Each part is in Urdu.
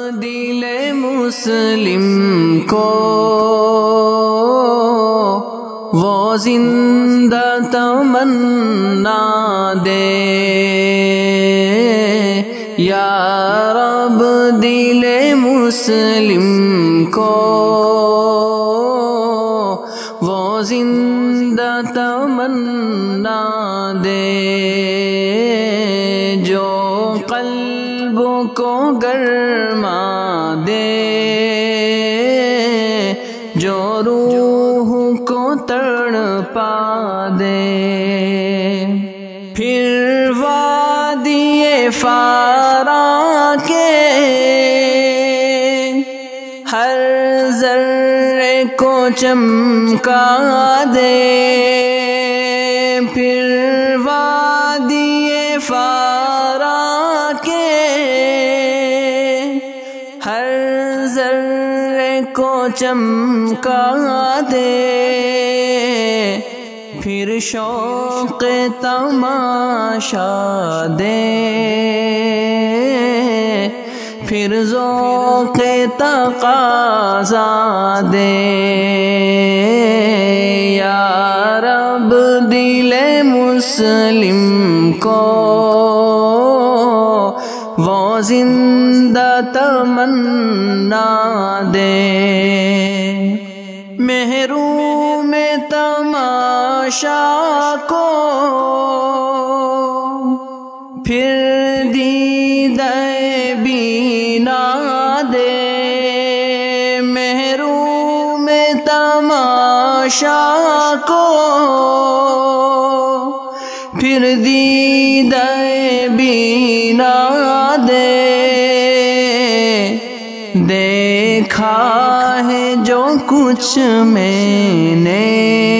دل مسلم کو وہ زندہ تمنا دے، یا رب دل مسلم کو وہ زندہ تمنا دے، جو قلب کو گرما دے، جو روح کو تڑپا دے۔ پھر وادی فاراں کے ہر ذرے کو چمکا دے، پھر وادی فاراں کے ہر ذرے کو چمکا دے، پھر شوق تماشا دے، پھر ذوق تقاضا دے، یا رب دل مسلم کو وہ زندہ تمنا دے۔ محروم تماشا کو پھر دیدہ بینا دے، محروم تماشا کو پھر دیدہ بینا دے، دیکھا ہے جو کچھ میں نے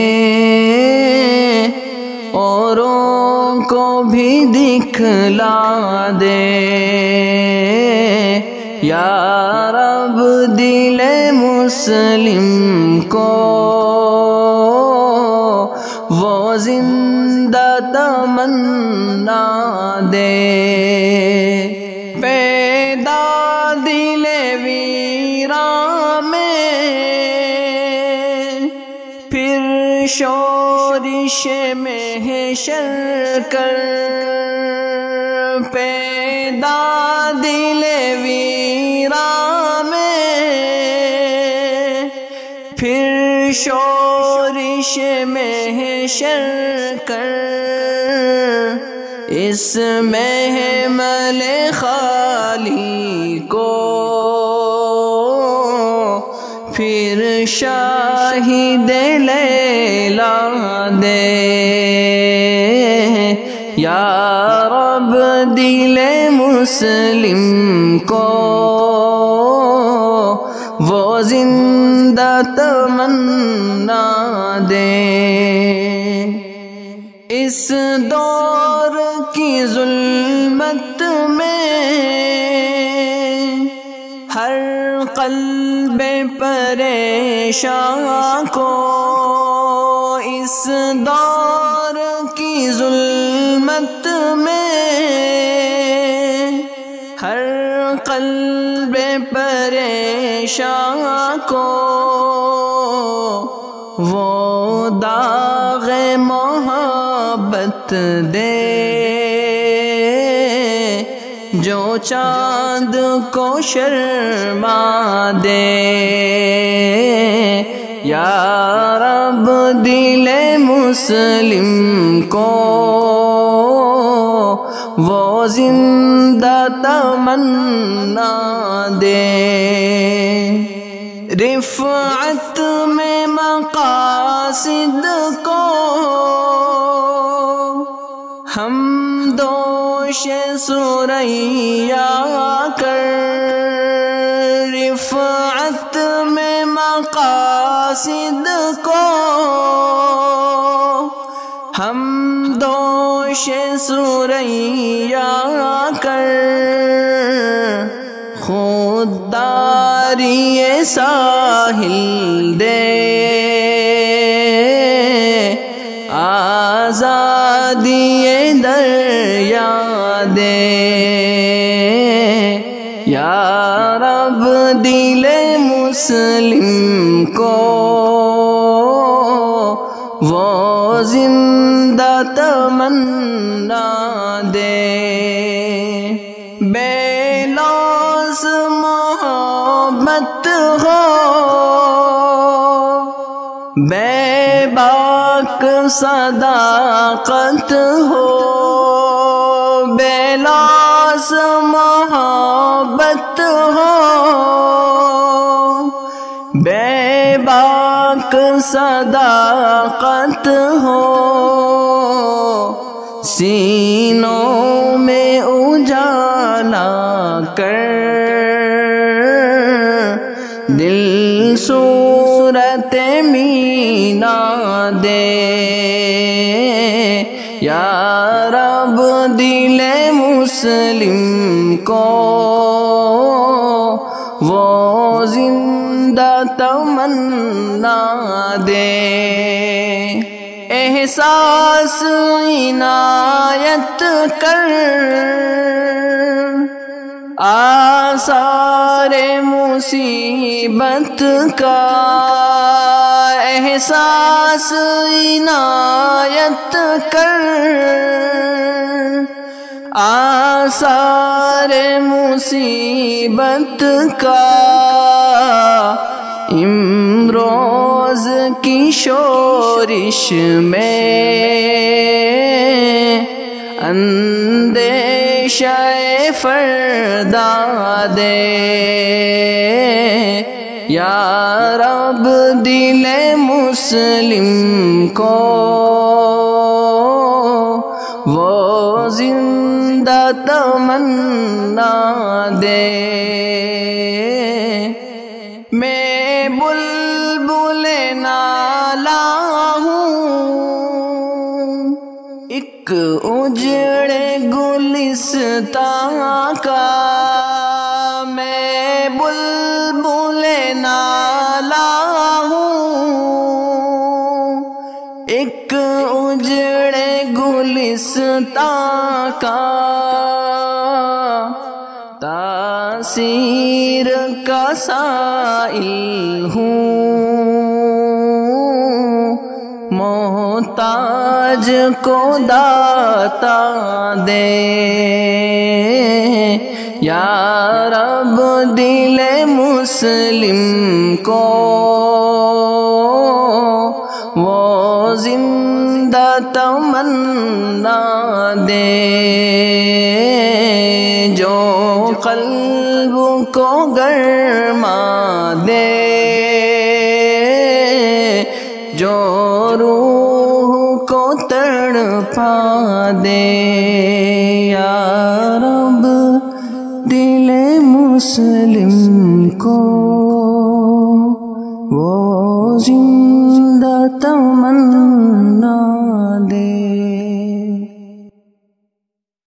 اوروں کو بھی دکھلا دے، یا رب دل مسلم کو وہ زندہ تمنا دے۔ پیدا دل ویراں میں پھر شورش محشر کر، پیدا دل ویراں میں پھر شورش محشر کر، اس محمل خالی کو پھر شاہد لیلا دے، یا رب دل مسلم کو وہ زندہ تمنا دے۔ اس دور کی ظلمت میں ہر قلب پریشاں کو، اس دور کی ظلمت میں ہر قلب پریشاں کو وہ داغ محبت دے، جو چاند کو شرما دے، یا رب دل مسلم کو وہ زندہ تمنا دے۔ رفعت میں مقاصد کو ہم دوش ثریا کر، رفعت میں مقاصد کو ہم دوش ثریا کر، خودداری ساحل دے، آزادی دریا دے، یا رب دل مسلم کو وہ زندہ تمنا دے، بے لوث محبت ہو، بے باک صداقت ہو، بے لوث محبت ہو، بے باک صداقت ہو، سینوں میں اجالا کر دل صورت مینا دے، یا رب دل مسلم کو وہ زندہ تمنا دے، احساس عنایت کر آثار مصیبت کا، احساس عنایت کر آثار مصیبت کا، امروز کی شورش میں اندیشہ فردا دے، یا رب دل مسلم کو وہ زندہ تمنا دے، میں بلبل نالا ہوں، ایک اجڑے گلستاں کا، میں بلبل نالا ہوں، ایک اجڑے گلستاں کا، تاثیر کا سائل ہوں، محتاج کو داتا دے، یا رب دل مسلم کو وہ زندہ تمنا دے، جو قلب کو گرما دے، جو روح کو تڑپا دے، یا رب دل مسلم کو وہ زندہ تمنا